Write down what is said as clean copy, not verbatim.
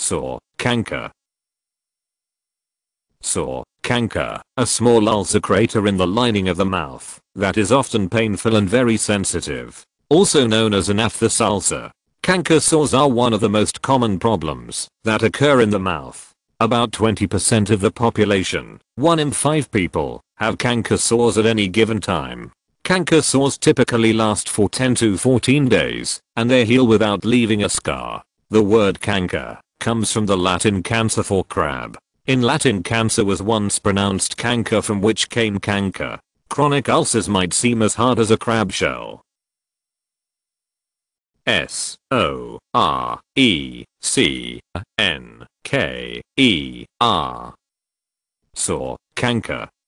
Sore, canker. Sore, canker, a small ulcer crater in the lining of the mouth that is often painful and very sensitive. Also known as an aphthous ulcer. Canker sores are one of the most common problems that occur in the mouth. About 20% of the population, 1 in 5 people, have canker sores at any given time. Canker sores typically last for 10 to 14 days, and they heal without leaving a scar. The word canker comes from the Latin cancer for crab. In Latin, cancer was once pronounced canker, from which came canker. Chronic ulcers might seem as hard as a crab shell. Sorecanker. Sore, canker.